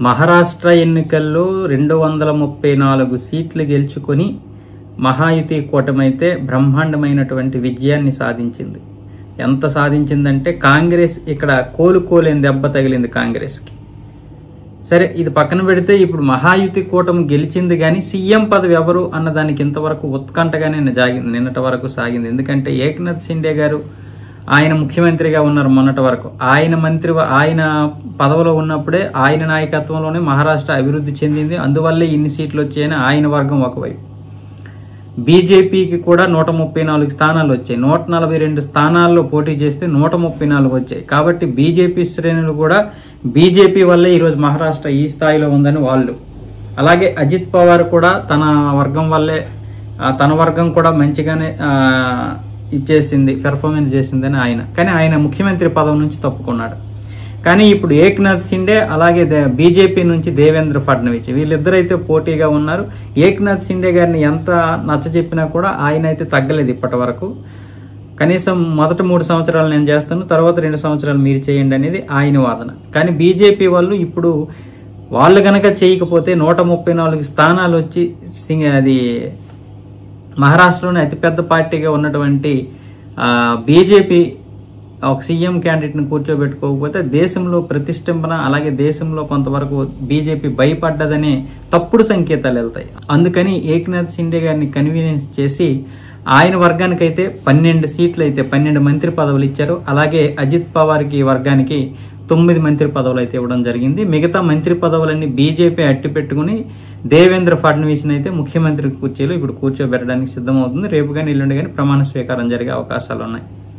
మహారాష్ట్ర ఎన్నికల్లో 234 సీట్లు గెలుచుకొని మహాయుతి కూటమైతే బ్రహ్మాండమైనటువంటి విజయాన్ని సాధించింది. ఎంత సాధించిందంటే కాంగ్రెస్ ఇక్కడ కోలుకోలేని దెబ్బ తగిలింది కాంగ్రెస్కి. సరే, ఇది పక్కన పెడితే ఇప్పుడు మహాయుతి కూటమి గెలిచింది, కానీ సీఎం పదవి ఎవరు అన్నదానికి ఇంతవరకు ఉత్కంఠగానే నిన్నటి వరకు సాగింది. ఎందుకంటే ఏక్నాథ్ షిండే గారు ఆయన ముఖ్యమంత్రిగా ఉన్నారు మొన్నటి వరకు. ఆయన పదవిలో ఉన్నప్పుడే ఆయన నాయకత్వంలోనే మహారాష్ట్ర అభివృద్ధి చెందింది. అందువల్లే ఇన్ని సీట్లు వచ్చాయని ఆయన వర్గం ఒకవైపు. బీజేపీకి కూడా 134 స్థానాలు వచ్చాయి. 142 స్థానాల్లో పోటీ చేస్తే 134 వచ్చాయి. కాబట్టి బీజేపీ శ్రేణులు కూడా బీజేపీ వల్లే ఈరోజు మహారాష్ట్ర ఈ స్థాయిలో ఉందని వాళ్ళు. అలాగే అజిత్ పవార్ కూడా తన వర్గం కూడా మంచిగానే ఇచ్చేసింది, పెర్ఫార్మెన్స్ చేసిందని ఆయన. కానీ ఆయన ముఖ్యమంత్రి పదవి నుంచి తప్పుకున్నాడు. కానీ ఇప్పుడు ఏక్నాథ్ షిండే అలాగే బీజేపీ నుంచి దేవేంద్ర ఫడ్నవీస్ వీళ్ళిద్దరైతే పోటీగా ఉన్నారు. ఏక్నాథ్ షిండే గారిని ఎంత నచ్చజెప్పినా కూడా ఆయన అయితే తగ్గలేదు ఇప్పటి వరకు. కనీసం మొదటి 3 సంవత్సరాలు నేను చేస్తాను, తర్వాత 2 సంవత్సరాలు మీరు చేయండి అనేది ఆయన వాదన. కానీ బీజేపీ వాళ్ళు ఇప్పుడు వాళ్ళు గనక చేయకపోతే 134 స్థానాలు వచ్చి అది మహారాష్ట్రలోనే అతిపెద్ద పార్టీగా ఉన్నటువంటి బీజేపీ ఒక సీఎం క్యాండిడేట్ని కూర్చోబెట్టుకోకపోతే దేశంలో ప్రతిష్టంభన, అలాగే దేశంలో కొంతవరకు బీజేపీ భయపడ్డదనే తప్పుడు సంకేతాలు వెళ్తాయి. అందుకని ఏక్నాథ్ షిండే గారిని కన్వీనియన్స్ చేసి ఆయన వర్గానికైతే 12 సీట్లు అయితే 12 మంత్రి పదవులు ఇచ్చారు. అలాగే అజిత్ పవార్కి వర్గానికి 9 మంత్రి పదవులు అయితే ఇవ్వడం జరిగింది. మిగతా మంత్రి పదవులన్నీ బీజేపీ అట్టి పెట్టుకుని దేవేంద్ర ఫడ్నవీస్ని అయితే ముఖ్యమంత్రి కుర్చీలో ఇప్పుడు కూర్చోబెట్టడానికి సిద్ధమవుతుంది. రేపు కానీ ఎల్లుండి కానీ ప్రమాణ స్వీకారం జరిగే అవకాశాలు ఉన్నాయి.